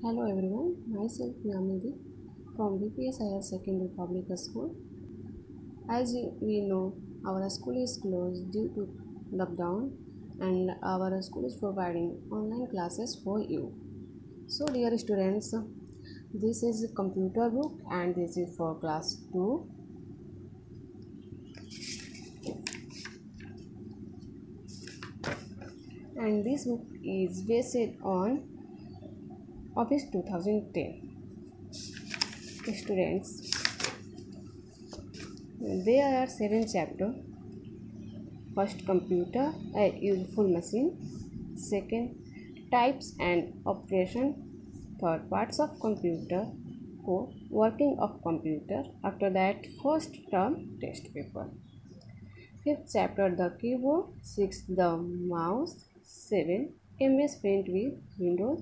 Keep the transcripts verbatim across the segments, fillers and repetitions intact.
Hello everyone, myself Yamidi from B P S Higher Secondary Public School. As we know, our school is closed due to lockdown and our school is providing online classes for you. So dear students, this is a computer book and this is for class two. And this book is based on Office two thousand ten. Students, there are seven chapters. First, computer, a useful machine. Second, types and operation. Third, parts of computer. Four, working of computer. After that, first term test paper. Fifth chapter, the keyboard. Sixth, the mouse. Seven, M S Paint with Windows.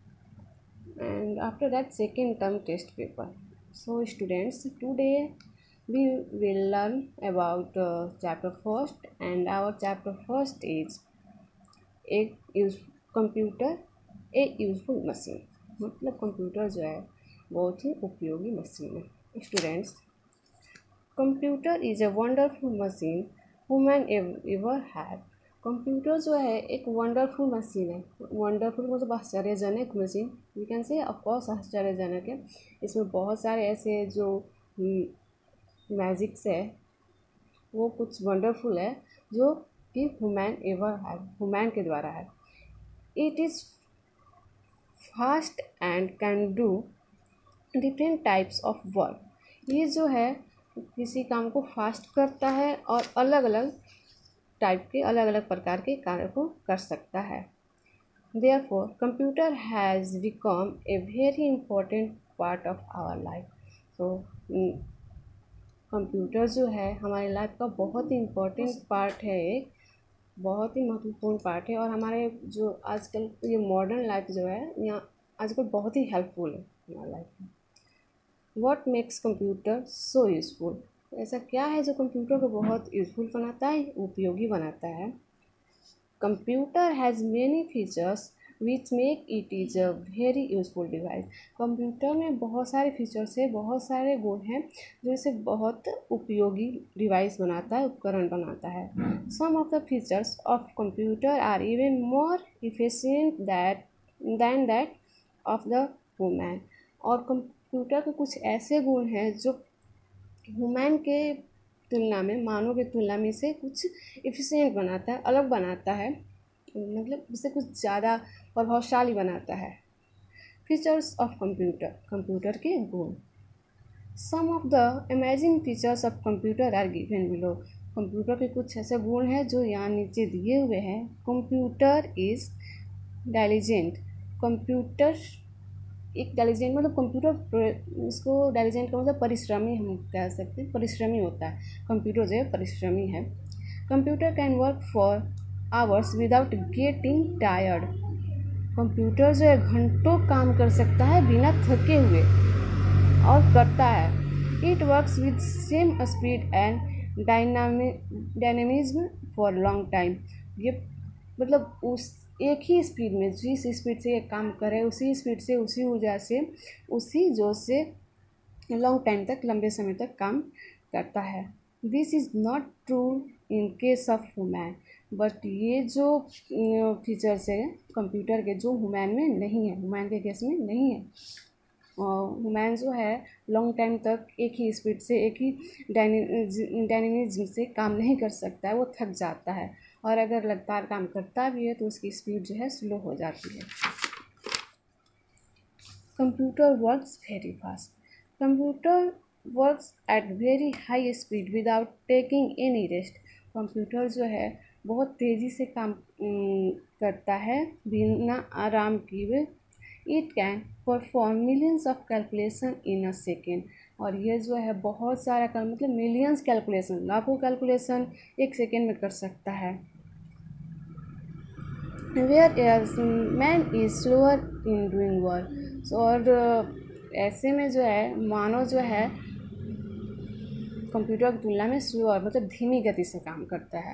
And after that, second term test paper. So students, today we will learn about uh, chapter first, and our chapter first is एक use computer a useful machine. मतलब computer जो है बहुत ही उपयोगी machine है. Students, computer is a wonderful machine woman ever have. Computer जो है एक वंडरफुल मशीन है. वंडरफुल मतलब आश्चर्यजनक machine. We can say of course आश्चर्यजनक है. इसमें बहुत सारे ऐसे जो मैजिक्स है वो कुछ वंडरफुल है जो कि ह्यूमन एवर है, ह्यूमन के द्वारा है. It is fast and can do different types of work. ये जो है किसी काम को फास्ट करता है और अलग अलग टाइप के अलग अलग प्रकार के कार्य को कर सकता है. Therefore computer has become a very important part of our life. तो कंप्यूटर जो है हमारी लाइफ का बहुत ही इम्पोर्टेंट पार्ट है, एक बहुत ही महत्वपूर्ण पार्ट है. और हमारे जो आजकल ये मॉडर्न लाइफ जो है यहाँ आजकल बहुत ही हेल्पफुल है हमारी लाइफ में. What makes computer so useful. ऐसा क्या है जो कंप्यूटर को बहुत यूज़फुल बनाता है, उपयोगी बनाता है. Computer has many features which make it is a very useful device. Computer में बहुत सारे फीचर्स है, बहुत सारे गुण हैं जो इसे बहुत उपयोगी डिवाइस बनाता है, उपकरण बनाता है. Some of the features of computer are even more efficient that than that of the woman. और कंप्यूटर के कुछ ऐसे गुण हैं जो ह्यूमन के तुलना में, मानव की तुलना में इसे कुछ इफिशिएंट बनाता है, अलग बनाता है, मतलब इसे कुछ ज़्यादा प्रभावशाली बनाता है. Features of computer. कंप्यूटर के गुण. Some of the amazing features of computer are given below. Computer के कुछ ऐसे गुण हैं जो यहाँ नीचे दिए हुए हैं. Computer is डाइलिजेंट. कंप्यूटर एक डाइलिजेंट मतलब कंप्यूटर, इसको डाइलिजेंट का मतलब परिश्रमी हम कह सकते हैं, परिश्रमी होता है. कंप्यूटर जो है परिश्रमी है. Computer can work for hours without getting tired. Computer जो है घंटों काम कर सकता है बिना थके हुए, और करता है. It works with same speed and dynamism for long time. ये मतलब उस एक ही स्पीड में, जिस स्पीड से ये काम करे उसी स्पीड से, उसी ऊर्जा से, उसी जोश से लॉन्ग टाइम तक, लंबे समय तक काम करता है. This is not true in case of human. But ये जो फीचर्स है कंप्यूटर के जो ह्यूमन में नहीं है, ह्यूमन के केस में नहीं है. ह्यूमन जो है लॉन्ग टाइम तक एक ही स्पीड से, एक ही डायनेमिज्म से काम नहीं कर सकता है, वो थक जाता है. और अगर लगातार काम करता भी है तो उसकी स्पीड जो है स्लो हो जाती है. Computer works very fast. Computer works at very high speed without taking any rest. Computer जो है बहुत तेज़ी से काम करता है बिना आराम किए. It can perform millions of calculation in a second. और ये जो है बहुत सारा कर मतलब मिलियंस कैलकुलेशन, लाखों कैलकुलेशन एक सेकेंड में कर सकता है. Whereas man is slower in doing work. और ऐसे में जो है मानव जो है कंप्यूटर की तुलना में स्लोअर मतलब धीमी गति से काम करता है.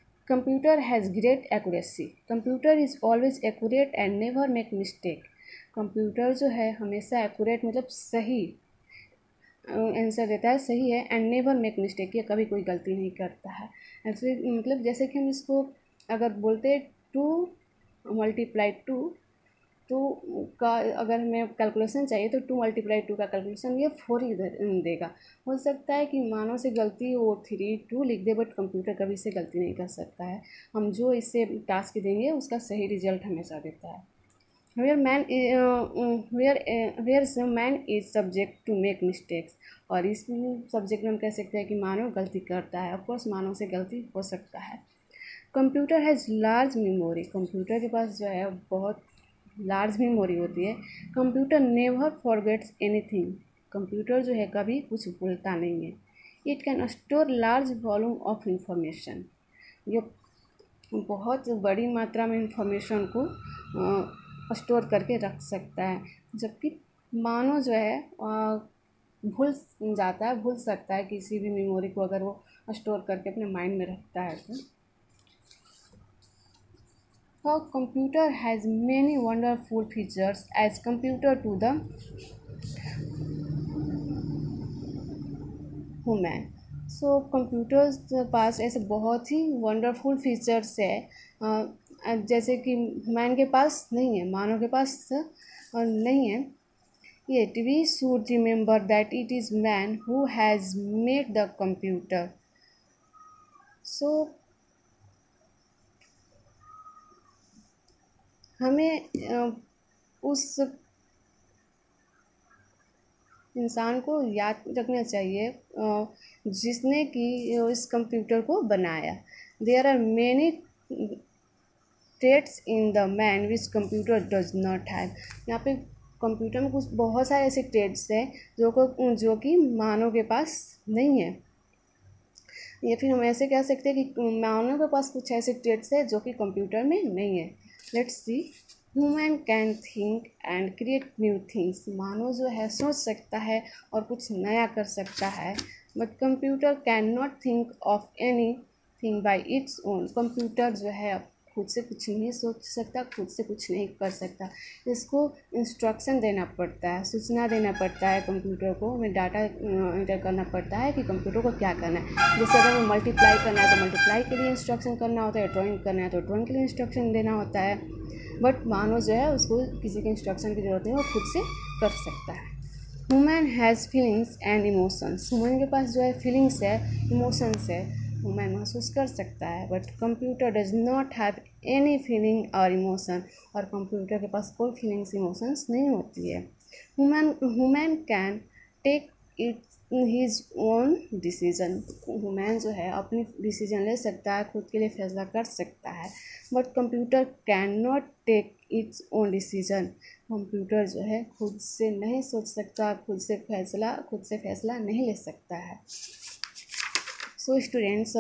Computer has great accuracy. Computer is always accurate and never make mistake. Computer जो है हमेशा एक्यूरेट मतलब सही आंसर देता है, सही है, एंड नेवर मेक मिस्टेक, ये कभी कोई गलती नहीं करता है। एक्चुअली मतलब जैसे कि हम इसको अगर बोलते टू मल्टीप्लाई टू, टू का अगर हमें कैलकुलेशन चाहिए तो टू मल्टीप्लाई टू का कैलकुलेशन ये फोर ही देगा। हो सकता है कि मानो से गलती वो थ्री टू लिख दे, बट कंप्यूटर कभी से गलती नहीं कर सकता है। हम जो इससे टास्क देंगे उसका सही रिजल्ट हमेशा देता है। Where man where where man is subject to make mistakes, और इस सब्जेक्ट में हम कह सकते हैं कि मानव गलती करता है। ऑफकोर्स मानव से गलती हो सकता है। Computer has large memory, computer के पास जो है बहुत लार्ज मेमोरी होती है। Computer never forgets anything, computer जो है कभी कुछ भूलता नहीं है। It can store large volume of information, ये बहुत बड़ी मात्रा में इंफॉर्मेशन को स्टोर करके रख सकता है, जबकि मानव जो है भूल जाता है, भूल सकता है किसी भी मेमोरी को अगर वो स्टोर करके अपने माइंड में रखता है तो। How computer has many wonderful features as compared to the human. So computers के पास ऐसे बहुत ही वंडरफुल फीचर्स है जैसे कि ह्यूमन के पास नहीं है, मानव के पास नहीं है। Yet we should remember that it is man who has made the computer. So हमें उस इंसान को याद रखना चाहिए जिसने कि इस कंप्यूटर को बनाया। There are many traits in the man which computer does not have, यहाँ पे कंप्यूटर में कुछ बहुत सारे ऐसे ट्रेट्स हैं जो को जो कि मानव के पास नहीं है। या फिर हम ऐसे कह सकते हैं कि मानव के पास कुछ ऐसे ट्रेट्स हैं जो कि कंप्यूटर में नहीं है। Let's see, human can think and create new things, मानव जो है सोच सकता है और कुछ नया कर सकता है। But computer can not think of anything by its own, computer जो है खुद से कुछ नहीं सोच सकता, खुद से कुछ नहीं कर सकता। इसको इंस्ट्रक्शन देना पड़ता है, सूचना देना पड़ता है कंप्यूटर को, हमें डाटा एंटर करना पड़ता है कि कंप्यूटर को क्या करना है। जैसे अगर हमें मल्टीप्लाई करना है तो मल्टीप्लाई के लिए इंस्ट्रक्शन करना होता है, ड्राइंग करना है तो ड्राइंग के लिए इंस्ट्रक्शन देना होता है। बट मानव जो है उसको किसी के इंस्ट्रक्शन की ज़रूरत नहीं, वो खुद से कर सकता है। Human has feelings and emotions, human के पास जो है फीलिंग्स है, इमोशंस है, ह्यूमन महसूस कर सकता है। But computer does not have any feeling और इमोशन, और कंप्यूटर के पास कोई फीलिंग्स इमोशंस नहीं होती है। Human human can take it his own decision, human जो है अपनी डिसीजन ले सकता है, खुद के लिए फैसला कर सकता है। But computer can not take its own decision, computer जो है खुद से नहीं सोच सकता, खुद से फैसला खुद से फैसला नहीं ले सकता है। सो स्टूडेंट्स,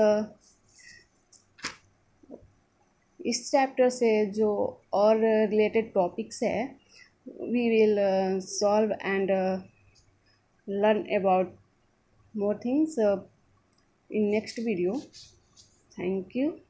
इस चैप्टर से जो और रिलेटेड टॉपिक्स है we will solve and learn about more things uh, in next video. Thank you.